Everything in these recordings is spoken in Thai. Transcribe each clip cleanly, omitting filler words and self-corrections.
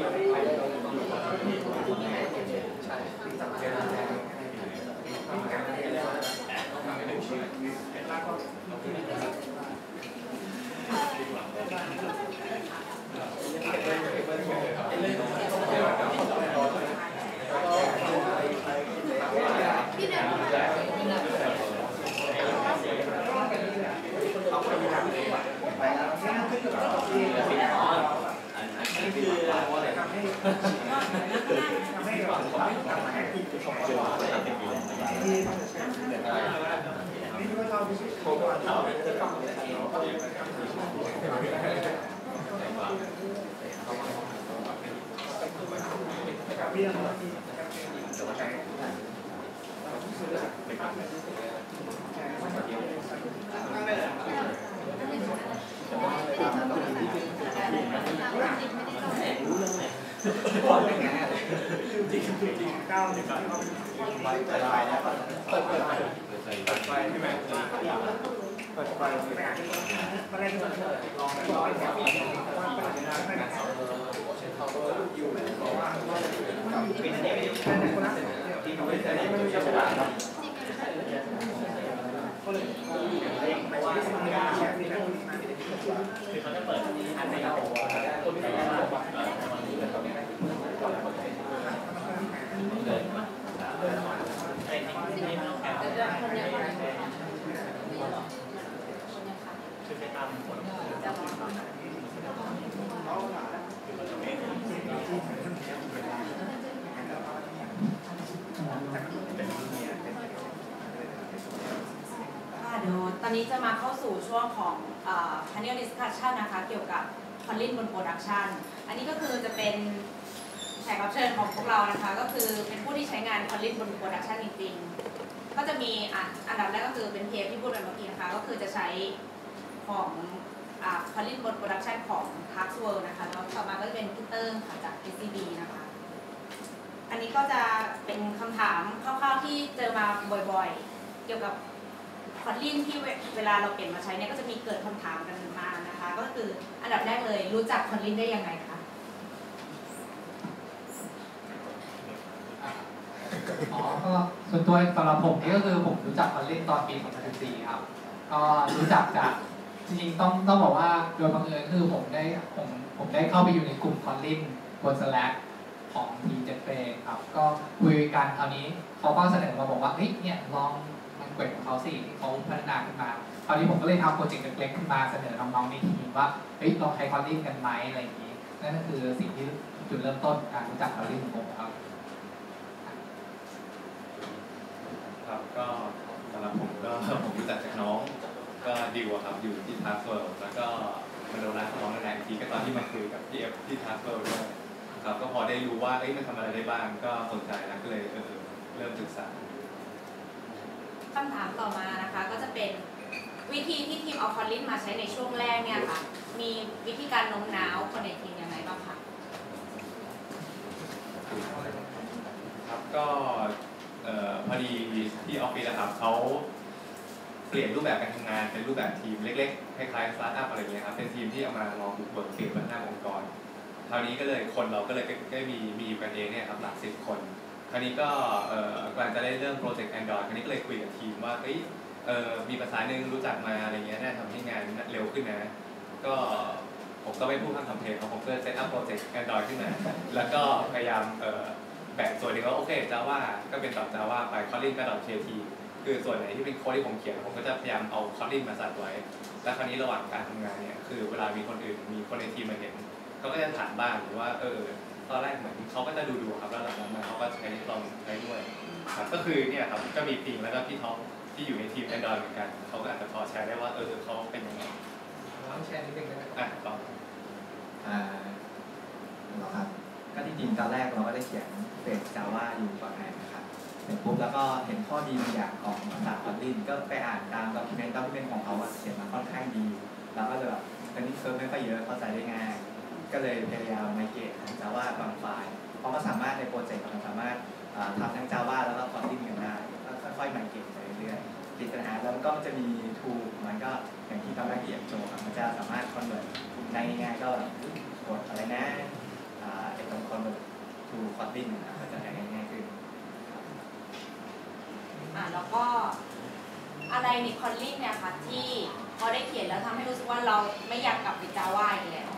ตอนนี้จะมาเข้าสู่ช่วงของ panel discussion นะคะเกี่ยวกับ Kotlin บน production อันนี้ก็คือจะเป็นแขกรับเชิญของพวกเรานะคะก็คือเป็นผู้ที่ใช้งาน Kotlin บน production จริงๆก็จะมีอันดับแรกก็คือเป็นเทปที่พูดไปเมื่อกี้นะคะก็คือจะใช้ของKotlin บน production ของ Taskworld นะคะแล้วต่อมาก็จะเป็นพี่เติ้งค่ะจาก SCB นะคะอันนี้ก็จะเป็นคำถามคร่าวๆที่เจอมาบ่อยๆเกี่ยวกับKotlin ที่เวลาเราเปลี่ยนมาใช้เนี่ยก็จะมีเกิดคำถามกันมานะคะก็คืออันดับแรกเลยรู้จักKotlinได้ยังไงคะก็ส่วนตัวสำหรับผมนี่ก็คือผมรู้จักKotlinตอนปี 2014 ครับก็รู้จักจากจริงๆต้องบอกว่าโดยบังเอิญคือผมได้เข้าไปอยู่ในกลุ่มKotlinบน Slack ของทีมเองครับก็คุยกันคราวนี้เขาก็เสนอมาบอกว่าเฮ้ยเนี่ยลองเปิดของเขาสิที่เขาพัฒนาขึ้นมาคราวนี้ผมก็เลยทำโปรเจกต์เล็กๆขึ้นมาเสนอน้องๆในทีมว่าเฮ้ยลองใช้Kotlinกันไหมอะไรอย่างนี้นั่นก็คือสิ่งที่จุดเริ่มต้นการรู้จักKotlinของผมครับครับก็สำหรับผมรู้จักจากน้องก็ดิวครับอยู่ที่Taskworldแล้วก็มาโดนร้านน้องแรงทีก็ตอนที่มาคุยกับพี่เอฟที่Taskworldด้วยครับก็พอได้รู้ว่ามันทำอะไรได้บ้างก็สนใจแล้วก็เลยเริ่มศึกษาคำถามต่อมานะคะก็จะเป็นวิธีที่ทีมเอาKotlinมาใช้ในช่วงแรกเนี่ยค่ะมีวิธีการโน้มน้าวคนในทีมยังไงบ้างคะครับก็พอดีที่ออฟฟิศนะครับเขาเปลี่ยนรูปแบบการทำงานเป็นรูปแบบทีมเล็กๆคล้ายๆสตาร์ทอัพอะไรอย่างเงี้ยครับเป็นทีมที่เอามาลองบุกเบิกเปลี่ยนหน้าองค์กรคราวนี้ก็เลยคนเราก็เลยได้มีอยู่กันเองเนี่ยครับหลัก10 คนคราวนี้ก็กำลังจะได้เรื่องโปรเจกต์ Android คราวนี้ก็เลยคุยกับทีมว่ามีภาษาหนึ่งรู้จักมาอะไรเงี้ยน่าทำให้งานเร็วขึ้นนะก็ผมก็ไม่พูดคำทำเพลงผมก็เซตอัพโปรเจกต์ Android ขึ้นมาแล้วก็พยายามแบ่งส่วนหนึ่งว่าโอเค Java ก็เป็นต่อ Java ไป Kotlin ก็ .kt คือส่วนไหนที่เป็นโค้ดที่ผมเขียนผมก็จะพยายามเอา Kotlin มาใส่ไว้แล้วคราวนี้ระหว่างการทำงานเนี่ยคือเวลามีคนอื่นมีคนในทีมมาเห็นเขาก็จะถามบ้างหรือว่าตอนแรกเหมือนเขาก็จะดูครับแล้วหลังๆเขาก็ใช้ลองใช้ด้วยครับก็คือเนี่ยครับก็มีปิงแล้วก็พี่ท็อปที่อยู่ในทีม Android เหมือนกันเขาก็อาจจะพอแชร์ได้ว่าเขาเป็นยังไงลองแชร์นิดนึงได้ไหมต่อครับก็จริงๆตอนแรกเราก็ได้เขียนเป็น Java อยู่ก่อนหน้านะครับเสร็จปุ๊บแล้วก็เห็นข้อดีบางอย่างของภาษา Kotlin ก็ไปอ่านตามด็อกิเมนต์ของเขาเขียนมาค่อนข้างดีแล้วก็เลยแบบตอนนี้เคิร์ฟไม่ค่อยเยอะเข้าใจได้ง่ายก็เลยพยายามไมเกรตของ Java บางไฟล์เพราะมันสามารถในโปรเจกต์มันสามารถทำทั้ง Java แล้วก็ Kotlin กันได้ก็ค่อยๆไมเกรตไปเรื่อยๆติดปัญหาแล้วก็จะมีทูลมันก็อย่างที่ตอนแรกที่โชว์ครับมันจะสามารถคอนเวิร์ตได้ง่ายๆก็กดอะไรนะตรง Kotlin มันจะง่ายขึ้นแล้วก็อะไรในคอลลินเนี่ยค่ะที่พอได้เขียนแล้วทำให้รู้สึกว่าเราไม่อยากกลับไปจาว่าอีกแล้ว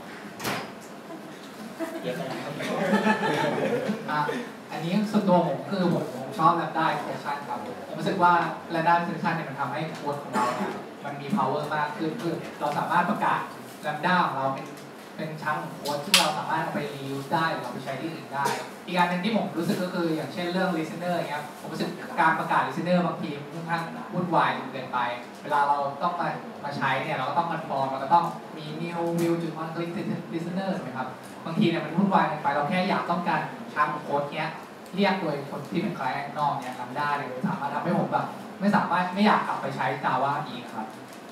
อันนี้ส่วนตัวผมคือผมชอบ Lambda extension ครับผมรู้สึกว่า Lambda extension เนี่ยมันทำให้โค้ดของเราเนี่ยมันมี power มากขึ้นคือเราสามารถประกาศ Lambda ของเราเป็นชั้นของโค้ดที่เราสามารถเอาไป reuse ได้หรือเราไปใช้ที่อื่นได้อีกอันหนึ่งที่ผมรู้สึกก็คืออย่างเช่นเรื่อง listener อย่างเงี้ยผมรู้สึกการประกาศ listener บางทีค่อนข้างวุ่นวายเกินไปเวลาเราต้องมาใช้เนี่ยเราก็ต้อง confirm เราก็ต้องมี new view จุด on click listener ใช่ไหมครับบางทีเนี่ยมันวุ่นวายเกินไปเราแค่อยากต้องการชั้นของโค้ดเนี้ยเรียกโดยคนที่เป็น client นอกเนี่ย Lambda เนี่ยสามารถทำให้ผมแบบไม่อยากกลับไปใช้ Java อีกครับ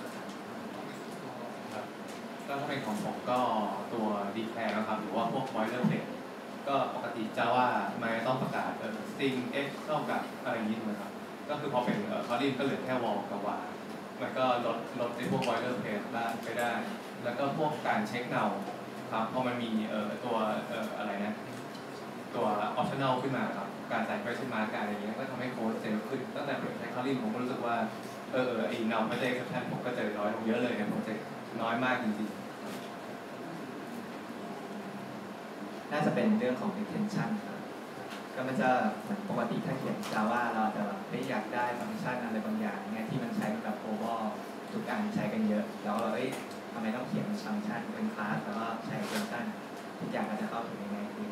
ก็ถ้าเป็นของผมก็ตัว declare นะครับหรือว่าพวก boilerplate ก็ปกติ Java มันต้องประกาศstring x ต้องกับอะไรอย่างนี้ถูกไหมครับก็คือพอเป็น Kotlin ก็เหลือแค่ wall กับ var มันก็ลดในพวก boilerplate ไปได้แล้วก็พวกการเช็คเงาครับพอมันมีตัวอะไรนะตัว optional ขึ้นมาครับการใส่ question mark การอะไรอย่างเงี้ยก็ทำให้โค้ดเซฟขึ้นตั้งแต่เปิดใช้ Kotlin ผมก็รู้สึกว่าไอ้เงาไม่ได้ exception ผมก็เจอน้อยลงเยอะเลยนะผมเจอน้อยมากจริงๆน่าจะเป็นเรื่องของ intention ครับก็มันจะเหมือนปกติถ้าเขียน Java เราจะแบบไม่อยากได้ฟังก์ชันอะไรบางอย่างเนี่ยที่มันใช้แบบ overall ทุกอันใช้กันเยอะแล้วเราทำไมต้องเขียนฟังก์ชันเป็นคลาสแล้วก็ใช้ extension ทุกอย่างก็จะเข้าถึงง่ายขึ้น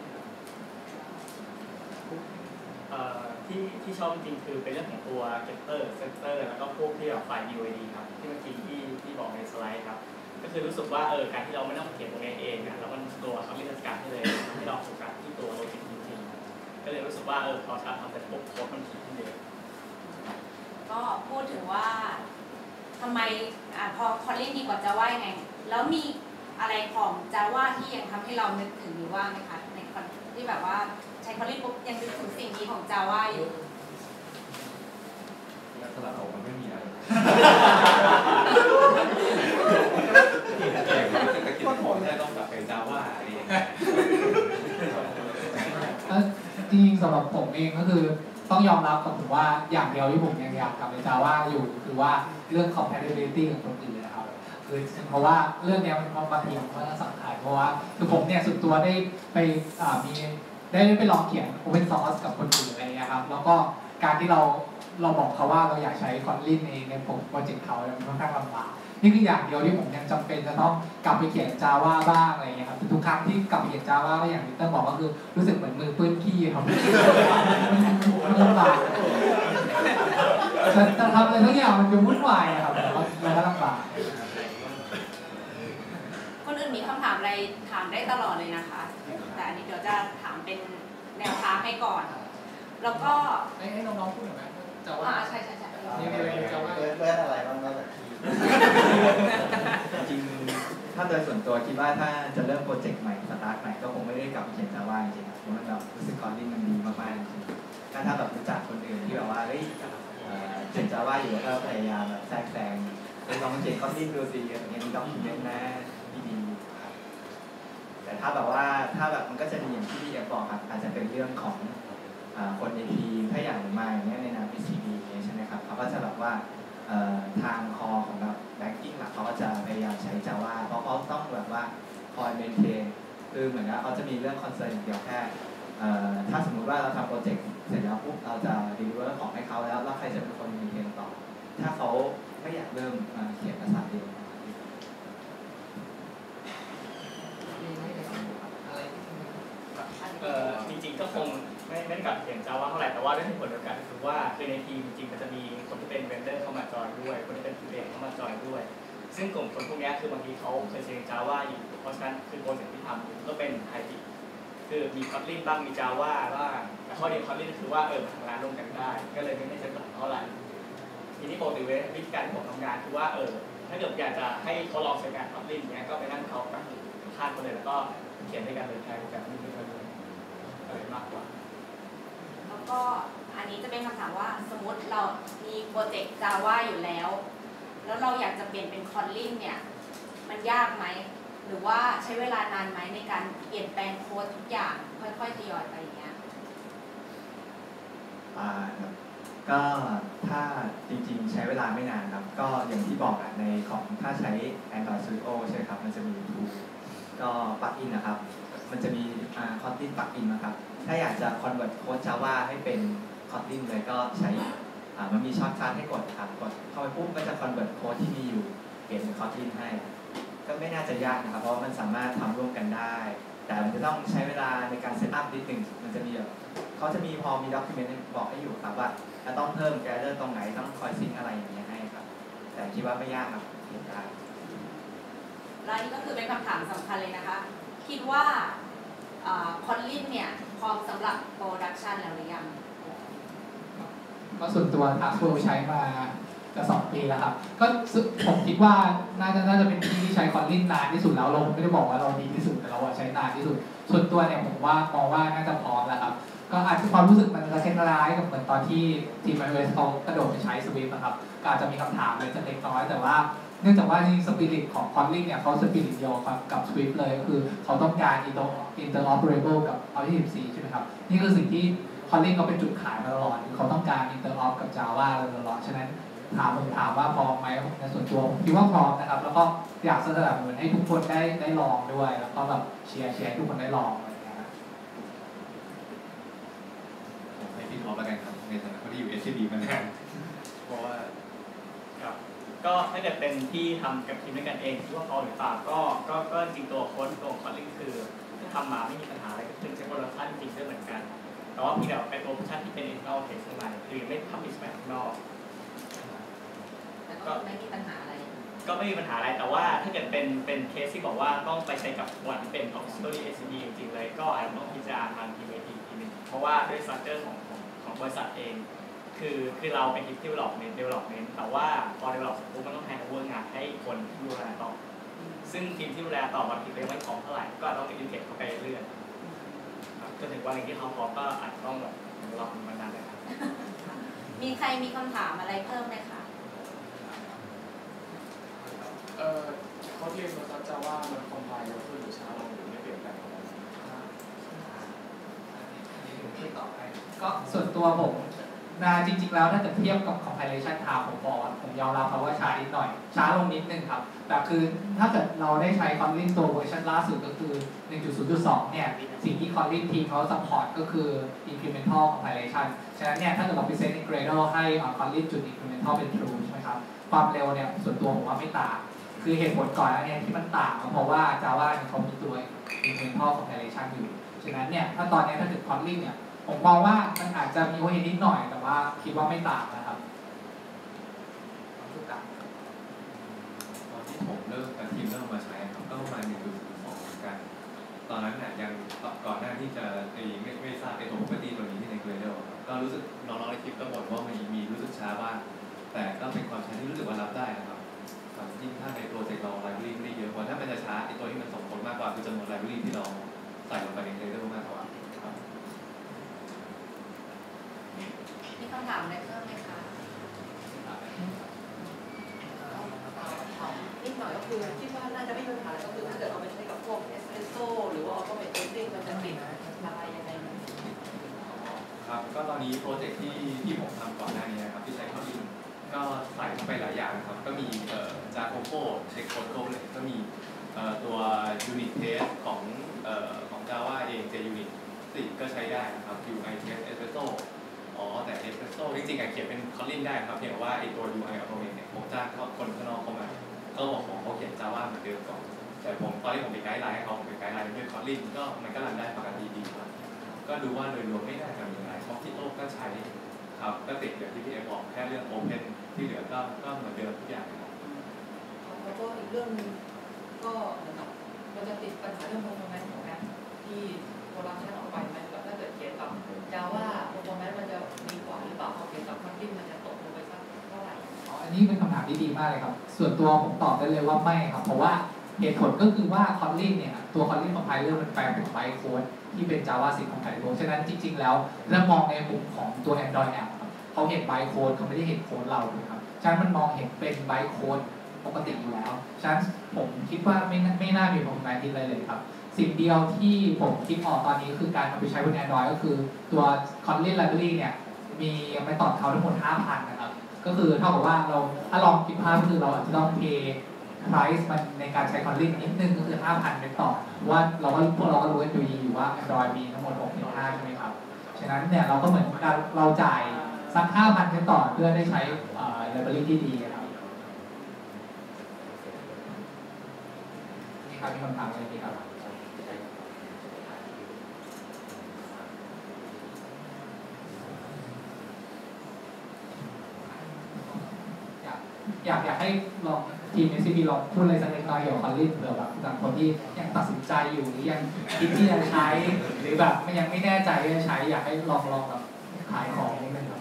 ที่ชอบจริงคือเป็นเรื่องของตัว getter setter แล้วก็พวกที่แบบไฟล์ UID ครับที่เมื่อกี้ที่บอกในสไลด์ครับก็คือรู้สึกว่าการที่เราไม่ต้องเขียนตรงนี้เองแล้วมันตัวเขามีจัดการให้เลยทำให้เราโฟกัสที่ตัวโลจิกจริงๆก็เลยรู้สึกว่าพอทำเสร็จปุ๊บโค้ดมันขีดขึ้นเยอะก็พูดถึงว่าทำไมพอ Kotlin ดีกว่า Java ยังไงแล้วมีอะไรของ Java ที่ยังทำให้เรานึกถึงอยู่ว่าไหมคะในที่แบบว่าใช้ Kotlin ปุ๊บยังนึกถึงสิ่งดีของ Java อยู่แล้วสลับออกมันไม่มีอะไรก็ผมได้ต้องกลับไป Java อะไรอย่างเงี้ยจริงๆสำหรับผมเองก็คือต้องยอมรับกับผมว่าอย่างเดียวที่ผมยังอยากกลับไป Java อยู่คือว่าเรื่อง compatibility กับคนอื่นนะครับคือเพราะว่าเรื่องนี้มันบางทีมันสำคัญเพราะว่าคือผมเนี่ยส่วนตัวได้ไปได้ไปลองเขียน open source กับคนอื่นอะไรเงี้ยครับแล้วก็การที่เราบอกเขาว่าเราอยากใช้ Kotlin ในโปรเจกต์เขามันค่อนข้างลำบากนี่คืออย่างเดียวที่ผมยังจำเป็นจะต้องกลับไปเขียน Java บ้างอะไรเงี้ยครับทุกครั้งที่กลับไปเขียน Java ก็อย่างที่เต้นบอกก็คือรู้สึกเหมือนมือเปื้อนขี้ครับมันลำบากแต่ทำอะไรทุกอย่างมันดูวุ่นวายครับแล้วก็ลำบากคนอื่นมีคำถามอะไรถามได้ตลอดเลยนะคะแต่อันนี้เดี๋ยวจะถามเป็นแนวทางให้ก่อนแล้วก็ให้น้องๆพูดหน่อยไหมJava ใช่มีอะไรใน Java เพื่อนอะไรบ้างนอกจากทีจริงถ้าโดยส่วนตัวคิดว่าถ้าจะเริ่มโปรเจกต์ใหม่สตาร์ทใหม่ก็คงไม่ได้กลับมาเขียน Java จริงๆเพราะมันแบบรู้สึกKotlinมันดีมากๆจริงๆถ้าแบบรู้จักคนอื่นที่แบบว่าเขียน Java อยู่ก็พยายามแบบแทรกแซงลองเขียนKotlinดูสิอย่างเงี้ยมีต้องเขียนนะดีแต่ถ้าแบบมันก็จะมีอย่างที่พี่บอกครับอาจจะเป็นเรื่องของคนในทีมถ้าอย่างมาอย่างเงี้ยในนาม PCB ใช่ไหมครับเขาก็จะแบบว่าทางคอของแบบแบ็กกิ้งหลักเขาก็จะพยายามใช้ Java เพราะเขาต้องแบบว่าคอยเมนเทนคือเหมือนกับเขาจะมีเรื่องคอนเซิร์นอย่างเดียวแค่ถ้าสมมุติว่าเราทำโปรเจกต์เสร็จแล้วปุ๊บเราจะรีวิวของให้เขาแล้วใครจะเป็นคนเมนเทนต่อถ้าเขาไม่อยากเริ่มเขียนภาษาเดียวจริงๆก็คงไม่ได้กลับเขียน Java เท่าไหร่แต่ว่าด้วยเหตุผลเดียวกันคือว่าคือในทีมจริงๆมันจะมีคนที่เป็นเวนเดอร์เข้ามาจอยด้วยคนที่เป็นผู้เล่นเข้ามาจอยด้วยซึ่งกลุ่มคนพวกนี้คือบางทีเขาเคยเรียน Java อยู่เพราะฉะนั้นคือโปรเจกต์ที่ทำก็เป็นไฮบริดคือมี Kotlin บ้างมี Java บ้างแต่ข้อดีของ Kotlin คือว่ามันทำงานร่วมกันได้ก็เลยไม่จำเป็นเท่าไหร่ทีนี้ปกติวิธีการที่ผมทำงานคือว่าถ้าเกิดอยากจะให้เขาลองใช้งาน Kotlin เนี้ยก็ไปนั่งเขากับข้างคนเลยแล้วก็เขียนด้วยกันเลยแทนกันไม่มีปัญหาอะไรมากกว่าแล้วก็อันนี้จะเป็นคำถามว่าสมมติเรามีโปรเจกต์ Java อยู่แล้วเราอยากจะเปลี่ยนเป็น Kotlin เนี่ยมันยากไหมหรือว่าใช้เวลานานไหมในการเปลี่ยนแปลงโค้ดทุกอย่างค่อยๆทยอยไปอย่างเงี้ยครับก็ถ้าจริงๆใช้เวลาไม่นานครับก็อย่างที่บอกในของถ้าใช้ Android Studio ใช่ครับมันจะมี tool ก็ปลั๊กอินนะครับมันจะมีKotlin ปลั๊กอินนะครับถ้าอยากจะ convert โค้ด Java ให้เป็น Kotlin เลยก็ใช้มันมีช็อตคัทให้กดครับกดเข้าไปปุ๊บก็จะ convert โค้ดที่มีอยู่เปลี่ยนเป็น Kotlin ให้ก็ไม่น่าจะยากนะครับเพราะมันสามารถทำร่วมกันได้แต่มันจะต้องใช้เวลาในการเซตอัพนิดนึงมันจะมีเขาจะมีพอมีด็อกิเมนต์บอกให้อยู่ครับว่าจะต้องเพิ่มแกเดอร์ตรงไหนต้องคอยซิงอะไรอย่างเงี้ยให้ครับแต่คิดว่าไม่ยากครับเขียนได้และนี่ก็คือเป็นคำถามสำคัญเลยนะคะคิดว่าKotlin เนี่ยพร้อมสำหรับโปรดักชันแล้วหรือยังก็ส่วนตัว TaskFlow ใช้มาจะ2 ปีแล้วครับก็ผมคิดว่าน่าจะเป็นที่ที่ใช้ Kotlin นานที่สุดแล้วเราไม่ได้บอกว่าเราดีที่สุดแต่เราใช้นานที่สุดส่วนตัวเนี่ยผมว่ามองว่าน่าจะพร้อมแล้วครับก็อาจจะความรู้สึกมันจะคล้ายๆกับเหมือนตอนที่ทีม iOS เขากระโดดไปใช้ Swift นะครับก็อาจจะมีคำถามเลยจะเล็กน้อยแต่ว่าเนื่องจากว่าจริงสปิริตของ Kotlin เนี่ยเขาสปิริตเดียวกับ Swift เลยก็คือเขาต้องการ interoperable กับ Objective C ใช่ไหมครับนี่คือสิ่งที่ Kotlin เขาเป็นจุดขายมาตลอดคือเขาต้องการ interop กับ Java ตลอดฉะนั้นถามว่าพร้อมไหมในส่วนตัวผมคิดว่าพร้อมนะครับแล้วก็อยากสนับสนุนให้ทุกคนได้ลองด้วยแล้วก็แบบเชียร์ให้ทุกคนได้ลองอะไรอย่างเงี้ยผมให้พี่ท็อปแล้วกันครับในฐานะคนที่อยู่ SCB มานานเพราะว่าครับก็ถ้าเกิดเป็นที่ทำกับทีมด้วยกันเองคิดว่าพอหรือเปล่าก็จริงตัวโค้ดตัวคอลลิ่งคือทำมาไม่มีปัญหาอะไรก็คือใช้โปรดักชันจริงด้วยเหมือนกันแต่ว่าพี่เดี๋ยวเป็นโปรดักชันที่เป็น internal test ข้างในคือไม่ทำ experiment ข้างนอกก็ไม่มีปัญหาอะไรก็ไม่มีปัญหาอะไรแต่ว่าถ้าเกิดเป็นเคสที่บอกว่าต้องไปใช้กับวันที่เป็น Auxiliary SCB จริงๆเลยก็อาจจะต้องพิจารณาทางทีมทีนึงเพราะว่าด้วย structure ของบริษัทเองคือเราเป็นทีม development แต่ว่าพอ develop ปุ๊บมันต้อง hand over งานให้คนที่ดูแลต่อซึ่งทีมที่ดูแลต่อบางทียังไม่พร้อมเท่าไหร่ก็ต้อง integrate เข้าไปเรื่อยๆจนถึงวันหนึ่งที่เขาพร้อมก็อาจจะต้องแบบรอมานานเลยครับมีใครมีคำถามอะไรเพิ่มไหมคะเขาเรียนมาจาก Java มันคอมไพล์เร็วขึ้นหรือช้าลงหรือไม่เปลี่ยนแปลงก็ส่วนตัวผมจริงๆแล้วถ้าจะเทียบกับ compilation time ผมยอมรับว่าช้านิดหน่อยช้าลงนิดนึงครับแต่คือถ้าเกิดเราได้ใช้ Kotlin ตัวเวอร์ชันล่าสุดก็คือ 1.0.2 เนี่ยสิ่งที่ Kotlin ทีมเขา support ก็คือ incremental compilation ฉะนั้นเนี่ยถ้าเกิดเราไปเซต in Gradle ให้ Kotlin จุด incremental เป็น true ใช่ไหมครับความเร็วเนี่ยส่วนตัวผมว่าไม่ต่างคือเหตุผลก่อนแล้วเนี่ยที่มันต่างเพราะว่า Java เนี่ยเขามีตัว incremental compilation อยู่ฉะนั้นเนี่ยถ้าตอนนี้ถ้าเกิด Kotlin เนี่ยผมมองว่ามันอาจจะมีโอเฮนิดหน่อยแต่ว่าคิดว่าไม่ต่างนะครับตอนที่ผมทีมเริ่มมาใช้ครับก็ประมาณ 1.2 เหมือนกันตอนนั้นเนี่ยยังก่อนหน้าที่จะไม่ทราบตัว property ตัวนี้ที่ใน Gradle ก็รู้สึกน้องๆในคลิปก็บ่นว่ามีรู้สึกช้าบ้างแต่ก็เป็นความช้าที่รู้สึกว่ารับได้นะครับยิ่งถ้าในโปรเจกต์เรา library ไม่ได้เยอะกว่าถ้ามันจะช้าตัวที่มันส่งผลมากกว่าคือจำนวน library ที่เราใส่ลงไปใน Gradle มากกว่ามีคำถามอะไรเพิ่มไหมคะนิดหน่อยก็คือคิดว่าน่าจะไม่มีปัญหาก็คือถ้าเกิดเอาไปใช้กับพวกเอสเปรสโซ่หรือว่าเอาไปเทสติ้งมันจะติดอะไรยังไงครับก็ตอนนี้โปรเจกต์ที่ผมทำก่อนหน้านี้นะครับที่ใช้Kotlinก็ใส่เข้าไปหลายอย่างนะครับก็มีJacopo เช็คโค้ดเลยก็มีตัว unit test ของ Java เอง JUnit 10ก็ใช้ได้นะครับ UI test Espressoแต่ Espresso จริงๆเขียนเป็น Kotlin ได้ครับเพียงแต่ว่าไอตัว UI automate เนี่ยผมจ้างคนข้างนอกเข้ามาก็บอกของเขาเขียน Java เหมือนเดิมก่อนแต่ตอนที่ผมเป็นไกด์ไลน์ให้เขาผมเป็นไกด์ไลน์ด้วย Kotlin ก็มันก็รันได้ปกติดีครับก็ดูว่าโดยรวมไม่น่าจะมีอะไรเพราะที่โลกก็ใช้ครับก็ติดอย่างที่พี่เอบอกแค่เรื่อง Open ที่เหลือก็เหมือนเดิมทุกอย่างครับแล้วก็อีกเรื่องนึงก็มันจะติดปัญหาเรื่อง performance ของแอปที่โปรดักชันออกไปไหมแบบถ้าเกิดเขียนกับ Java performance มันจะดีกว่าหรือเปล่าพอเขียนกับ Kotlin มันจะตกลงไปสักเท่าไหร่อันนี้เป็นคำถามที่ดีมากเลยครับส่วนตัวผมตอบได้เลยว่าไม่ครับเพราะว่าเหตุผลก็คือว่า Kotlin เนี่ยตัว Kotlin compiler มันแปลเป็น bytecode ที่เป็น Java 10 compatible ฉะนั้นจริงๆแล้วถ้ามองในมุมของตัว Android app เขาเห็น bytecode เขาไม่ได้เห็นโค้ดเราเลยครับฉะนั้นมันมองเห็นเป็น bytecode ปกติอยู่แล้วฉะนั้นผมคิดว่าไม่น่ามีความหมายที่อะไรเลยครับสิ่งเดียวที่ผมคิดออกตอนนี้คือการเอาไปใช้บน Android ก็คือตัว Kotlin Library เนี่ยมีไปต่อเขาทั้งหมด 5,000 นะครับก็คือเท่ากับว่าเราถ้าลองคิดภาพคือเราอาจจะต้อง pay price มันในการใช้ Kotlin นิดนึงก็คือ 5,000 เป็นต่อว่าพวกเราก็รู้กันอยู่ว่า Android มีทั้งหมด 6.5 ใช่ไหมครับฉะนั้นเนี่ยเราก็เหมือนกันเราจ่ายสัก 5,000 เป็นต่อเพื่อได้ใช้library ที่ดีครับนี่ครับมีคำถามอะไรดีครับอยากให้ลองทีม SCB ลองพูดอะไรสักเล็กน้อยเกี่ยวกับ Kotlin เผื่อแบบบางคนที่ยังตัดสินใจอยู่หรือยังคิดที่จะใช้หรือแบบยังไม่แน่ใจที่จะใช้อยากให้ลองแบบขายของนิดนึงครับ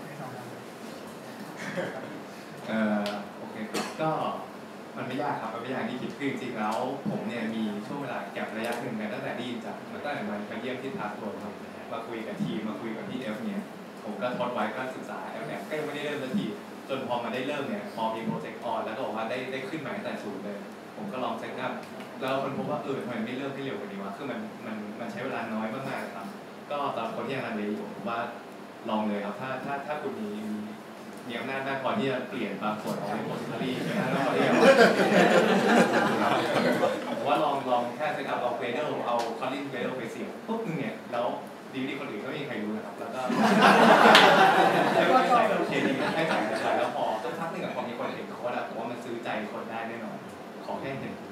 โอเคครับก็มันไม่ยากครับมันไม่ยากที่คิดคือจริงๆแล้วผมเนี่ยมีช่วงเวลาแก็บระยะหนึ่งตั้งแต่ได้ยินจากตั้งแต่มาเยี่ยมที่ทาร์โซนมาคุยกับทีมมาคุยกับพี่เอฟเนี่ยผมก็ทดไว้ก็ศึกษาแอปก็ยังไม่ได้เริ่มสักทีจนพอมาได้เริ่มเนี่ยพอมีโปรเจกต์ออนแล้วก็บอกว่าได้ขึ้นมาตั้งแต่ศูนย์เลยผมก็ลองเซ็ตอัพแล้วคนพบว่าทำไมไม่เริ่มให้เร็วกว่านี้วะคือมันใช้เวลาน้อยมากๆครับก็ตอนคนที่ยังลังเลอยู่ผมว่าลองเลยครับถ้าคุณมีอำนาจมากพอที่จะเปลี่ยนบางส่วนของโพสิทอรี่แล้วก็เรียกว่าลองแค่เซ็ตอัพเอาเกรเดอร์เอาคอลลินเกรเดอร์ไปเสียบปุ๊บนึงเนี่ยแล้วดีคนอื่นก็ไม่มีใครรู้นะครับแล้วก็ใส่เคดีให้ใส่แล้วพอสักพักหนึ่งพอมีคนเห็นโค้ดผมว่ามันซื้อใจคนได้แน่นอนขอแค่เห็น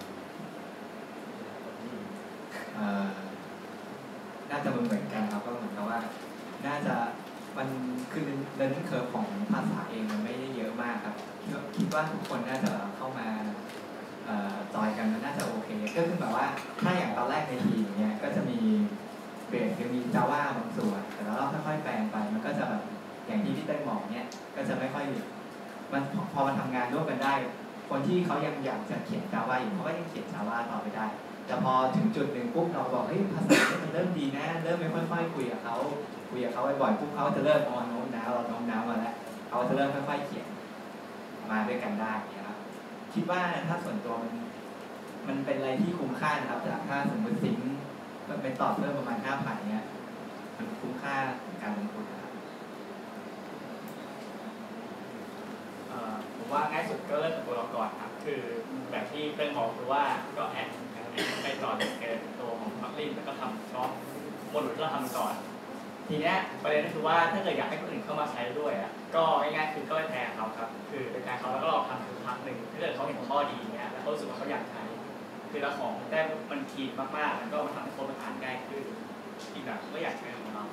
น่าจะเหมือนกันครับก็เหมือนกับว่าน่าจะมันคือ learning curve ของภาษาเองมันไม่ได้เยอะมากครับคิดว่าทุกคนน่าจะเข้ามาจอยกันมันน่าจะโอเคก็คือแบบว่าถ้าอย่างตอนแรกในทีมเนี้ยก็จะมีเบสจะมี Java บางส่วนแต่แล้วเราค่อยๆแปลงไปมันก็จะแบบอย่างที่พี่เต้ยบอกเนี้ยก็จะไม่ค่อยมันพอมันทำงานร่วมกันได้คนที่เขายังอยากจะเขียน Java อยู่เขาก็ยังเขียน Java ต่อไปได้แต่พอถึงจุดหนึ่งปุ๊บเราบอกเฮ้ยภาษาเนี่ยมันเริ่มดีนะเริ่มไม่ค่อยๆคุยกับเขาบ่อยๆปุ๊บเขาจะเริ่มโน้มน้าวมาแล้วเขาจะเริ่มค่อยๆเขียนมาด้วยกันได้นะครับคิดว่าถ้าส่วนตัวมันเป็นอะไรที่คุ้มค่านะครับจากถ้าสมมติซิงค์มันเป็นต่อเพิ่มประมาณ 5,000 เนี้ยมันคุ้มค่าการลงทุนนะครับผมว่าง่ายสุดก็เริ่มจากตัวเราก่อนครับคือแบบที่เพื่อนบอกคือว่าก็แอดไปต่อจากตัวของมักลินแล้วก็ทำช็อปโมดูลที่เราทำก่อนทีเนี้ยประเด็นก็คือว่าถ้าเกิดอยากให้คนอื่นเข้ามาใช้ด้วยอ่ะก็ง่ายๆคือก็ไปแทนเขาครับคือเป็นการเขาแล้วก็ลองทำสักพักหนึ่งถ้าเกิดเขาเห็นข้อดีเนี้ยแล้วเขารู้สึกว่าเขาอยากใช้คือเราของได้มันคีดมากๆมันก็มาทำให้คนมันอ่านง่ายขึ้นอีกแบบก็อยากใช้ของเรา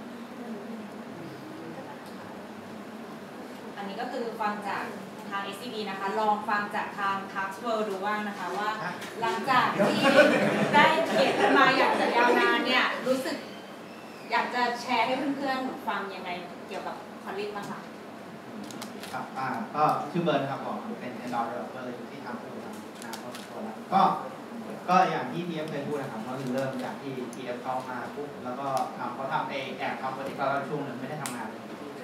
อันนี้ก็คือฟังจากทาง SCB นะคะลองฟังจากทาง Task World ดูบ้างนะคะว่าหลังจากที่ได้เขียนกันมาอย่างยาวนานเนี่ยรู้สึกอยากจะแชร์ให้เพื่อนๆฟังยังไงเกี่ยวกับ Kotlin บ้างคะครับก็ชื่อเบิร์นครับผมเป็น Android developer เลยที่ทำตัวแล้วก็อย่างที่ TF เคยพูดนะครับก็คือเริ่มจากที่ TF เข้ามาปุ๊บแล้วก็เขาทำแอบทำโปรเจกต์แล้วช่วงหนึ่งไม่ได้ทำงานเลย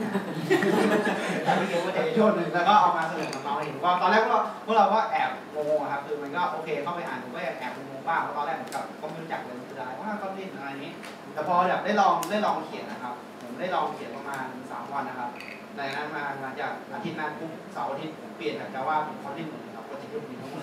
ไม่เกี่ยวกับช่วงหนึ่งแล้วก็เอามาเสนอกับน้องเห็นว่าตอนแรกพวกเราก็แอบงงครับคือมันก็โอเคเข้าไปอ่านผมก็แอบงงบ้างเพราะตอนแรกเหมือนกับก็ไม่รู้จักเลยคืออะไรว่าก็เล่นอะไรนี้แต่พอแบบได้ลองเขียนนะครับผมได้ลองเขียนประมาณ3 วันนะครับในนั้นมาจากอาทิตย์นั้นปุ๊บเสาร์อาทิตย์ผมเปลี่ยนจากJavaเป็นKotlinหมดเลยครับโปรเจกต์นี้ทั้งหมด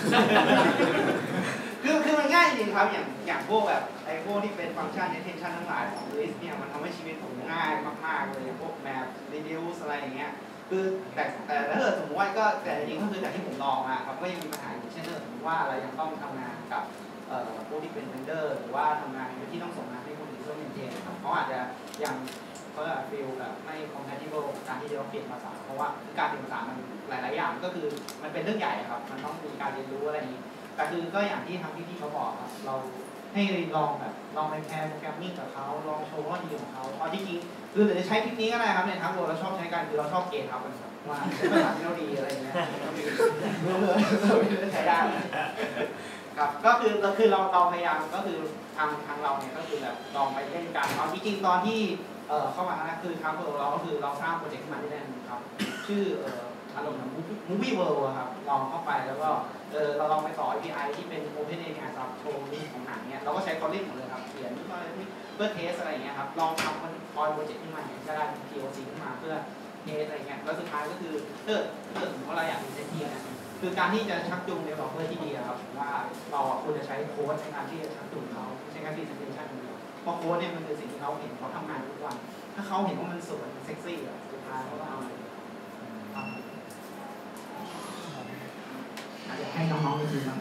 คือมันง่ายจริงครับอย่างพวกแบบไอ้พวกที่เป็นฟังก์ชัน extension ทั้งหลายของ list เนี่ยมันทำให้ชีวิตผมง่ายมากๆเลยพวก map reduce อะไรอย่างเงี้ยคือแต่ถ้าเกิดสมมติว่าก็แต่จริงก็คือจากที่ผมลองมาครับก็ยังมีปัญหาอยู่เช่นสมมติว่าเรายังต้องทำงานกับพวกที่เป็น vendor หรือว่าทำงานที่ต้องส่งงานให้คนอื่นเพื่อ maintain ครับเขาอาจจะยังเขาจะฟีลแบบไม่ compatible กับการที่เราเปลี่ยนภาษาเพราะว่าการเปลี่ยนภาษามันหลายๆอย่างก็คือมันเป็นเรื่องใหญ่ครับมันต้องมีการเรียนรู้อะไรนี้แต่คือก็อย่างที่ทางพี่ๆเขาบอกครับเราให้ลองไปแพร์โปรแกรมมิ่งกับเขาลองโชว์ข้อดีของเขาเอาจริงๆคือจะใช้ทริคนี้ก็ได้ครับเนี่ยทั้งหมดเราชอบใช้กันคือเราชอบเกณฑ์ครับว่าภาษาที่เราดีอะไรอย่างเงี้ยใช้ได้ครับก็คือเราพยายามก็คือทางเราเนี่ยก็คือแบบลองไปเล่นกันเอาจริงๆตอนที่เข้ามานะคือทางเราก็คือเราสร้างโปรเจกต์ขึ้นมาที่แรกครับชื่ออารมณ์แบบ Movie World อะครับลองเข้าไปแล้วก็เราลองไปต่อ API ที่เป็น OpenAI ครับโชว์นี่ของหนังเนี่ยเราก็ใช้ Kotlin หมดเลยครับเขียนเพื่อเทสอะไรอย่างเงี้ยครับลองทำมันออนโปรเจกต์ขึ้นมาอย่างก็ได้ POC ขึ้นมาเพื่อเทสอะไรเงี้ยแล้วสุดท้ายก็คือถ้าสมมติว่าเราอยากมีเซนทีนะคือการที่จะชักจูง developer ที่ดีครับว่าเราควรจะใช้โค้ดในการที่จะชักจูงเขาไม่ใช่แค่ presentation อย่างเดียวเพราะโค้ดเนี่ยมันคือสิ่งที่เขาเห็นเขาทำงานทุกวันถ้าเขาเห็นว่ามันสวยมันเซ็กซี่อะสุดท้ายเขาก็เอาเลยอยากให้น้องๆไปดูนะ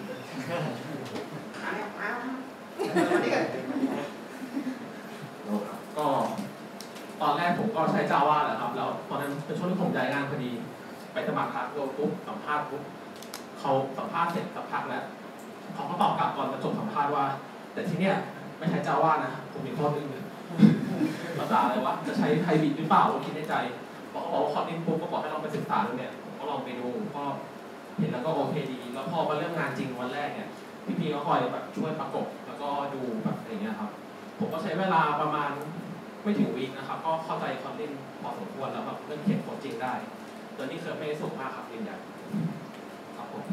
ก็ตอนแรกผมก็ใช้ Java แหละครับแล้วตอนนั้นเป็นช่วงที่ผมย้ายงานพอดีไปสมัครครับโดนปุ๊บสัมภาษณ์ปุ๊บเขาสัมภาษณ์เสร็จสักพักแล้วเขาก็ตอบกลับก่อนจะจบสัมภาษณ์ว่า แต่ที่เนี้ยไม่ใช้ Java นะผมมีข้อนึงภาษาอะไรวะจะใช้ไฮบริดหรือเปล่าคิดในใจบอกเขาบอกข้อนี้ปุ๊บก็บอกให้ลองไปศึกษาดูเนี่ยก็ลองไปดูก็เห็นแล้วก็โอเคดีแล้วพอมาเรื่องงานจริงวันแรกเนี่ยพี่ๆก็คอยแบบช่วยประกบแล้วก็ดูแบบอะไรเงี้ยครับผมก็ใช้เวลาประมาณไม่ถึงวีคนะครับก็เข้าใจคอนเทนต์พอสมควรแล้วแบบเรื่องเขียนโค้ดจริงได้ตัวนี้เคยไม่ได้สูงมากครับยืนยันครับผม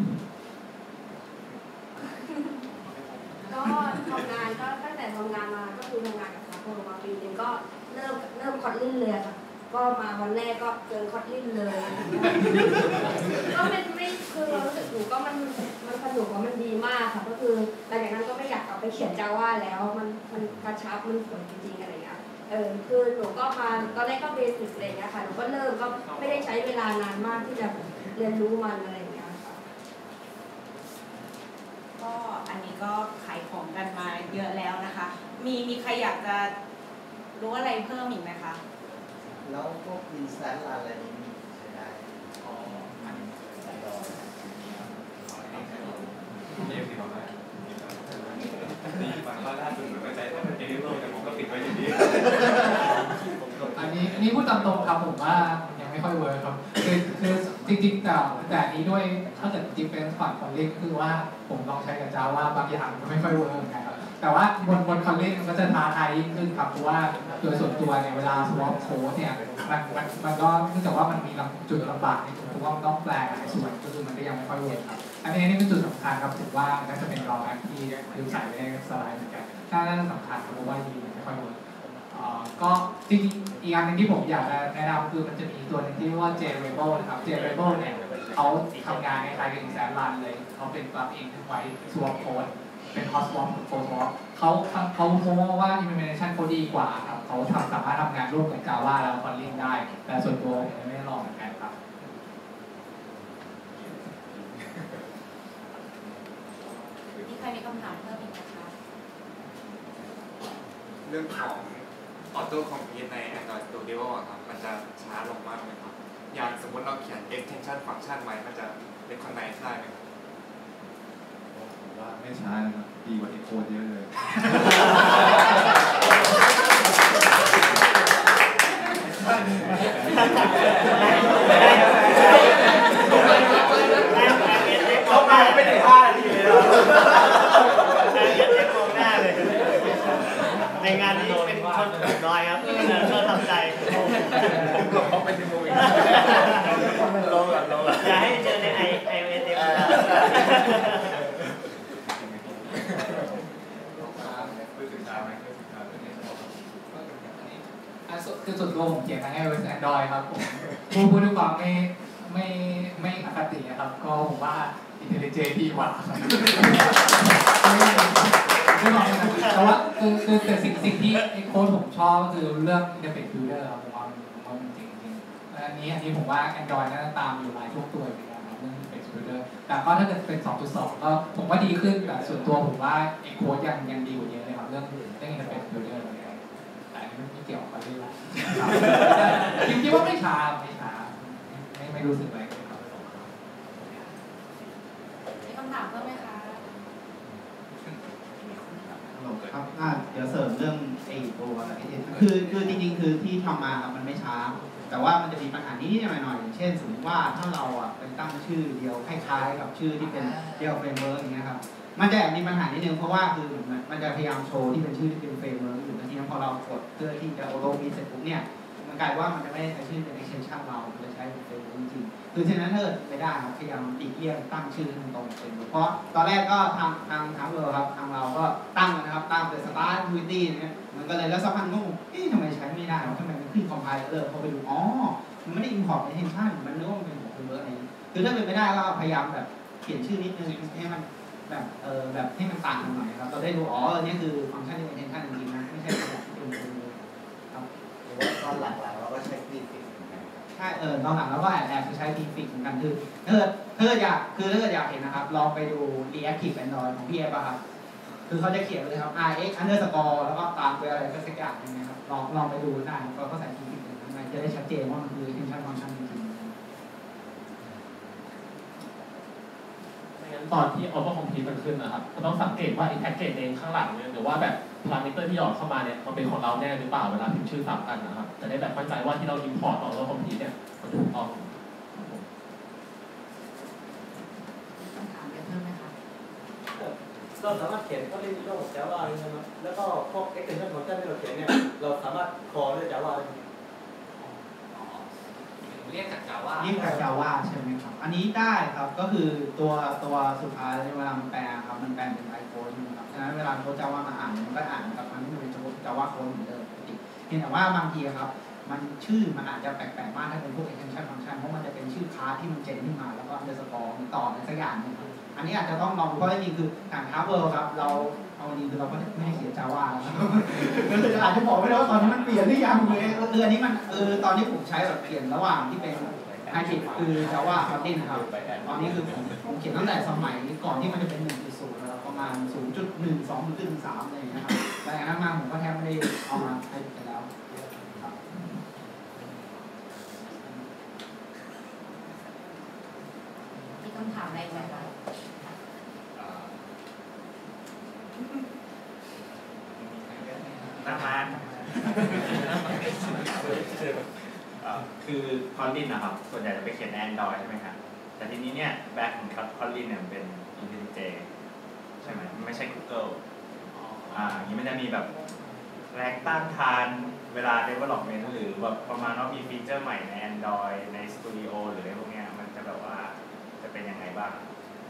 ก็ทำงานก็ตั้งแต่ทำงานมาก็คือทำงานกับสาโคมาปีนึงก็เริ่มคอร์ดลิ่นเลยค่ะก็มาวันแรกก็เจอคอร์ดลิ่นเลยก็ไม่คือเรารู้สึกหนูก็มันสนุกว่ามันดีมากค่ะก็คือหลังจากนั้นก็ไม่อยากกลับไปเขียน Java แล้วมันกระชับมันสวยจริงๆอะไรอย่างเงี้ยคือหนูก็มาตอนแรกก็เบสิกอะไรอย่างเงี้ยค่ะหนูก็เริ่มก็ไม่ได้ใช้เวลานานมากที่จะเรียนรู้มันอะไรอย่างเงี้ยค่ะก็อันนี้ก็ขายของกันมาเยอะแล้วนะคะมีใครอยากจะรู้อะไรเพิ่มอีกไหมคะแล้วพวกอินสแตนต์อะไรนี้ใช้ได้บางว่าล่าสุดเหมือนว่าใจต้องเป็นเอลิเวอร์แต่ผมก็ปิดไว้อย่างนี้อันนี้พูดตามตรงครับผมว่ายังไม่ค่อยเวิร์คครับคือจริงๆแต่นี้ด้วยถ้าเกิดจริงเป็นฝั่งคอนเล่นคือว่าผมลองใช้กับ Java บางอย่างมันไม่ค่อยเวิร์คนะครับแต่ว่าบนคอนเล่นมันก็จะท้าทายยิ่งขึ้นครับเพราะว่าโดยส่วนตัวเนี่ยเวลา swap code เนี่ยมันก็เนื่องจากว่ามันมีจุดลำบากในตัวเพราะว่ามันต้องแปลหลายส่วนก็คือมันก็ยังไม่ค่อยเวิร์คครับอันนี้เป็นจุดสำคัญครับถือว่าน่าจะเป็นรองที่ดูใส่ไว้ในสไลด์เหมือนกันน่าจะสำคัญเพราะว่าดีไม่ค่อยเวิร์คก็จริงๆอีกอันหนึ่งที่ผมอยากจะแนะนำคือมันจะมีตัวหนึ่งที่เรียกว่า JRebel นะครับ JRebel เนี่ยเขาทำงานในคล้ายกับ Instance เลยเขาเป็นปลั๊กอินที่ไว้ swap code เป็น hot swap กับ cold swap เขาโม้ว่า implementation เขาดีกว่าครับเขาสามารถทำงานร่วมกับ Java แล้ว Kotlin ได้แต่ส่วนตัวผมไม่ได้ลองเหมือนกันครับมีใครมีคำถามเพิ่มอีกไหมคะเรื่องของออโต้คอมพิวต์ใน Android Studio อะครับมันจะช้าลงมากไหมครับอย่างสมมติเราเขียน extension function ไว้มันจะ recognize ได้ไหมครับผมว่าไม่ช้านะครับดีกว่า Encode เยอะเลยเขามาไม่ถึง5 นาทีเลยมองหน้าเลยในงานนี้เป็นคนน้อยครับก็ทำใจเขาไปที่มูอีกลงอย่าให้เจอใน iOS คือส่วนตัวผมเขียนทั้ง iOS Android ครับผมพูดด้วยความไม่อคตินะครับก็ผมว่า IntelliJ ดีกว่าแต่ว่าคือแต่สิ่งที่ไอ้โค้ดผมชอบก็คือเรื่อง Interface Builder ครับผมว่ามันจริงๆอันนี้ผมว่า Android น่าจะตามอยู่หลายช่วงตัวเหมือนกันครับเรื่อง Interface Builder แต่ก็ถ้าเกิดเป็น 2.2 ก็ผมว่าดีขึ้นแต่ส่วนตัวผมว่าไอ้โค้ดยังดีกว่าเยอะเลยครับเรื่อง Interface Builder แต่อันนี้ไม่เกี่ยวกับเรื่องคิดว่าไม่ช้าไม่รู้สึกอะไรเลยครับมีคำถามเพิ่มไหมคะครับเดี๋ยวเสริมเรื่องไอ้ตัวคือจริงๆคือที่ทำมาครับมันไม่ช้าแต่ว่ามันจะมีปัญหานิดๆหน่อยๆเช่นสมมติว่าถ้าเราไปตั้งชื่อเดียวคล้ายๆกับชื่อที่เป็นเดียวเฟรมเวิร์กอย่างเงี้ยครับมันจะมีปัญหานิดนึงเพราะว่าคือมันจะพยายามโชว์ที่เป็นชื่อที่เป็นเฟรมเวิร์กอยู่บางทีพอเรากดเพื่อที่จะโอโลมีเสร็จปุ๊บเนี่ยมันกลายว่ามันจะไม่ได้ใช้ชื่อเป็น extension เราจะใช้เป็นเฟรมเวิร์กจริงๆคือฉะนั้นถ้าเกิดไม่ได้ครับพยายามติเลี่ยงตั้งชื่อตรงๆเป็นเพราะตอนแรกก็ทางเราครับทางเราก็ตั้งนะครับตั้งเป็น Start Activity เนี่ยมันก็เลยแล้วสักพักงงทำไมใช้ไม่ได้ทำไมมันขึ้น Compiler พอไปดูอ๋อมันไม่ได้ import extension มันนึกว่ามันเป็นหัวเวิร์กอะไรคือถ้าเป็นไม่ได้ก็พยายามแบบเขียนชื่อนิดนึงให้มันแบบแบบให้มันต่างกันหน่อยครับเราได้รู้อ๋อนี่คือฟังก์ชันที่เป็น extension จริงๆนะไม่ใช่แบบเป็นเลยครับหรือว่าตอนหลังๆเราก็ใช้ฟีฟิกใช่ตอนหลังเราก็แอบใช้ฟีฟิกเหมือนกันคือถ้าเกิดอยากเห็นนะครับลองไปดู Reactive Android ของพี่เอฟครับคือเขาจะเขียนเลยครับ rx__ แล้วก็ตามไปอะไรก็สักอย่างนึงนะครับลองไปดูได้ก็ใส่ฟีฟิกมันจะได้ชัดเจนว่ามันคือ extension ฟังก์ชันจริงตอนที่ Auto Complete มันขึ้นนะครับก็ต้องสังเกตว่าไอ้แพ็กเกจเองข้างหลังเนี่ยหรือว่าแบบพารามิเตอร์ที่หยอดเข้ามาเนี่ยมันเป็นของเราแน่หรือเปล่าเวลาพิมพ์ชื่อซ้ำกันนะครับจะได้แบบเข้าใจว่าที่เรา import Auto Complete เนี่ยมันถูกต้องคำถามเพิ่มไหมคะเราสามารถเขียนก็เล่นด้วย Java ได้ไหมครับแล้วก็พวก extension ฟังก์ชันที่เราเขียนเนี่ยเราสามารถคอด้วย Java ได้ไหมเรียกจาก Java เรียกจาก Java ใช่ไหมครับอันนี้ได้ครับก็คือตัวสุดท้ายเวลามันแปลครับมันแปลเป็นไอโฟนครับฉะนั้นเวลาโค้ด Java มาอ่านมันก็อ่านกับมันที่เป็นJava โค้ดเหมือนเดิมปกติเพียงแต่ว่าบางทีครับมันชื่อมันอาจจะแปลกๆมากถ้าเป็นพวก extension function เพราะมันจะเป็นชื่อคลาสที่มันเจนขึ้นมาแล้วก็ underscore ต่อในสักอย่างนึงครับอันนี้อาจจะต้องลองดูเพราะจริงๆคือทางHarvardครับเราเอาจริงคือเราก็ไม่ได้เขียน Java แล้วครับคืออาจจะบอกไม่ได้ว่าตอนนี้มันเปลี่ยนหรือยังเลยอันนี้มันตอนนี้ผมใช้แบบเขียนระหว่างที่เป็นไฮบริดคือ Java Kotlin นะครับตอนนี้คือผมเขียนตั้งแต่สมัยก่อนที่มันจะเป็น 1.0 แล้วประมาณ 0.1 2.3 อะไรอย่างเงี้ยครับแต่อันนั้นมาผมก็แทบไม่ได้เอามาใช้กันแล้วมีคำถามอะไรไหมคะประมาณคือคอลลินนะครับส่วนใหญ่จะไปเขียน Android ใช่ไหมครับแต่ทีนี้เนี่ยแบ็คของคอลลินเนี่ยเป็น IntelliJ ใช่ไหมไม่ใช่ Google อย่างนี้มันจะมีแบบแรงต้านทานเวลา development หรือแบบประมาณว่ามีฟีเจอร์ใหม่ใน Android ใน Studio หรืออะไรพวกเนี้ยมันจะแบบว่าจะเป็นยังไงบ้าง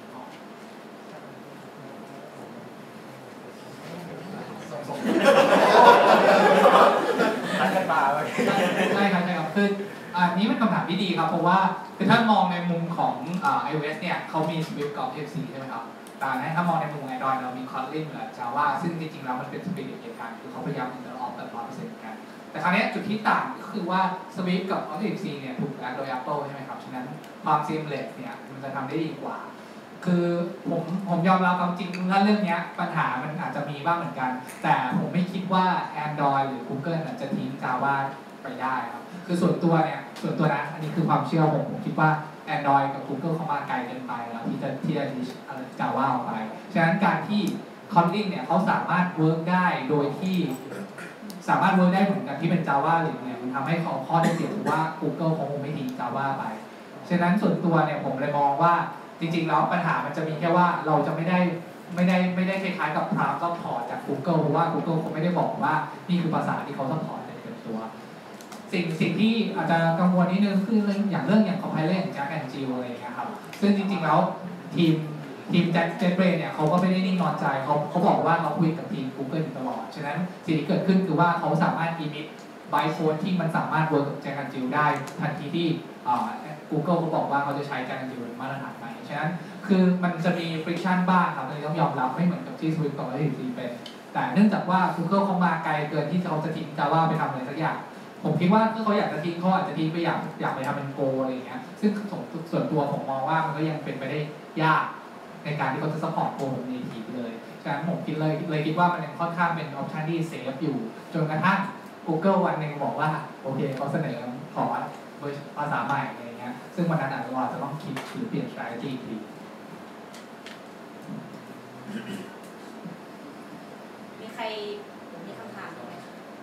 ใช่ครับคืออันนี้เป็นคำถามที่ดีครับเพราะว่าคือถ้ามองในมุมของiOS เนี่ยเขามี Swift กับ F4 ใช่ไหมครับแต่ถ้ามองในมุม Android เรามี Kotlin กับ Java ซึ่งจริงๆแล้วมันเป็น Spirit เดียวกันคือเขาพยายาม interop แบบ 100% กันแต่คราวนี้จุดที่ต่างก็คือว่า Swift กับ F4 เนี่ยถูกแอดโดย Apple ใช่ไหมครับฉะนั้นความ seamless เนี่ยมันจะทำได้ดีกว่าคือผมยอมรับความจริงถ้าเรื่องนี้ปัญหามันอาจจะมีบ้างเหมือนกันแต่ผมไม่คิดว่า Android หรือ Google จะทิ้ง Java ไปได้ครับคือส่วนตัวนะอันนี้คือความเชื่อผมคิดว่า Android กับ Google เข้ามาไกลเกินไปแล้วที่จะดิชJava ออกไปฉะนั้นการที่ Kotlin เนี่ยเขาสามารถเวิร์กได้โดยที่สามารถเวิร์กได้เหมือนกันที่เป็น Java หรือเนี่ยมันทำให้เขาข้อได้เปรียบว่า Google คงไม่ทิ้ง Java ไปฉะนั้นส่วนตัวเนี่ยผมเลยมองว่าจริงๆแล้วปัญหามันจะมีแค่ว่าเราจะไม่ได้คล้ายๆกับพราฟซัพพอร์ตจาก Google เพราะว่า Google เขาไม่ได้บอกว่านี่คือภาษาที่เขาซัพพอร์ตในเต็มตัวสิ่งที่อาจจะกังวลนิดนึงคือเรื่อง Compiler อย่าง Jack and Jill อะไรอย่างเงี้ยครับซึ่งจริงๆแล้วทีม JetBrains เนี่ยเขาก็ไม่ได้นิ่งนอนใจเขาบอกว่าเขาคุยกับทีม Google ตลอดฉะนั้นสิ่งที่เกิดขึ้นคือว่าเขาสามารถ emit bytecode ที่มันสามารถ work กับ Jack and Jill ได้ทันทีที่Google เขาบอกว่าเขาจะใช้ Jack and Jill เป็นมาตรฐานใหม่ฉะนั้นคือมันจะมี friction บ้างครับอันนี้ต้องยอมรับไม่เหมือนกับที่ Swift กับ F4 เป็นแต่เนื่องจากว่า Google เขามาไกลเกินที่เขาจะทิ้ง Java ไปทำอะไรสักอย่างผมคิดว่าถ้าเขาอยากจะทิ้งเขาอาจจะทิ้งไปอยากไปทำเป็น Go อะไรอย่างเงี้ยซึ่งส่วนตัวผมมองว่ามันก็ยังเป็นไปได้ยากในการที่เขาจะ support Go แบบ native เลยฉะนั้นผมคิดว่ามันยังค่อนข้างเป็น option ที่ safe อยู่จนกระทั่ง Google วันหนึ่งบอกว่าโอเคเขาเสนอขอภาษาใหม่อะไรเงี้ยซึ่งวันนั้นเราจะต้องคิดหรือเปลี่ยน strategy อีกทีมีใครมีคำถามไหม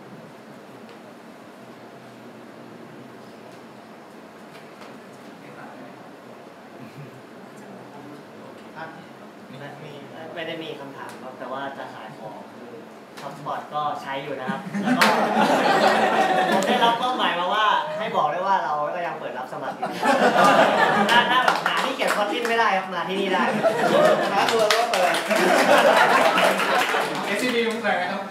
ไม่ได้มีคำถามครับแต่ว่าจะขายของคือHubSpotก็ใช้อยู่นะครับแล้วก็ผมได้รับเป้าหมายมาว่าให้บอกได้ว่าเราก็ยังเปิดรับสมัครอยู่ถ้าแบบหาที่เขียนคอนเทนต์ไม่ได้ครับมาที่นี่ได้หาตัวก็เปิด SCB มึงแฝงครับ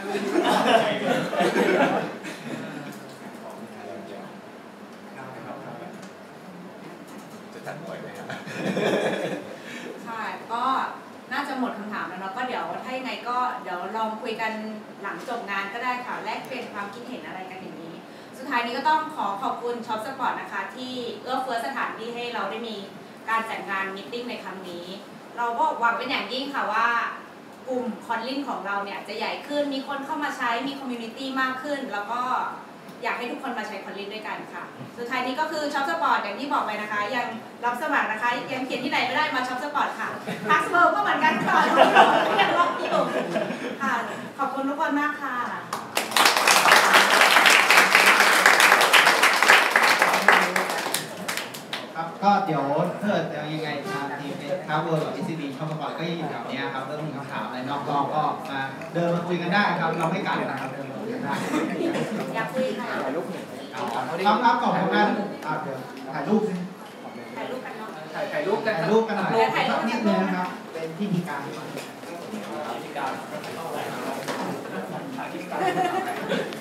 จะจัดบ่อยไหมครับค่ะก็น่าจะหมดคำถามแล้วเนาะก็เดี๋ยวถ้ายังไงก็เดี๋ยวลองคุยกันหลังจบงานก็ได้ค่ะแลกเปลี่ยนความคิดเห็นอะไรกันอย่างนี้ สุดท้ายนี้ก็ต้องขอบคุณช็อปสปอร์ตนะคะที่เอื้อเฟื้อสถานที่ให้เราได้มีการจัดงานมีตติ้งในครั้งนี้ เราก็หวังเป็นอย่างยิ่งค่ะว่ากลุ่มคอนลินของเราเนี่ยจะใหญ่ขึ้นมีคนเข้ามาใช้มีคอมมูนิตี้มากขึ้นแล้วก็อยากให้ทุกคนมาใช้คอนลินด้วยกันค่ะสุดท้ายนี้ก็คือช็อปสปอร์ตอย่างที่บอกไปนะคะยังรับสมัครนะคะยังเขียนที่ไหนไม่ได้มาช็อปสปอร์ตค่ะทักเบอร์ก็เหมือนกันค่ะยังล็อกอยู่ค่ะขอบคุณทุกคนมากค่ะครับก็เดี๋ยวถ้าเกิดยังไงทางทีมทาวเวอร์กับ SCB ช่องสปอร์ตก็ยังอยู่แถวนี้ครับเริ่มมีคำถามอะไรนอกรอบก็มาเดินมาคุยกันได้ครับเราไม่กันนะครับเดินมาคุยกันได้อยากคุยค่ะถ่ายรูปครับขอบคุณมากเดี๋ยวถ่ายรูปสิถ่ายรูปกันเนาะถ่ายรูปกันถ่ายรูปกันหน่อยนิดนึงนะครับเป็นพิธีการพิธีการ